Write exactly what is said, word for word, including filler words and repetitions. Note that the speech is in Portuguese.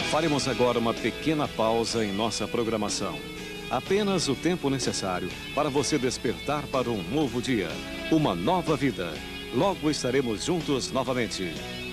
Faremos agora uma pequena pausa em nossa programação. Apenas o tempo necessário para você despertar para um novo dia, uma nova vida. Logo estaremos juntos novamente.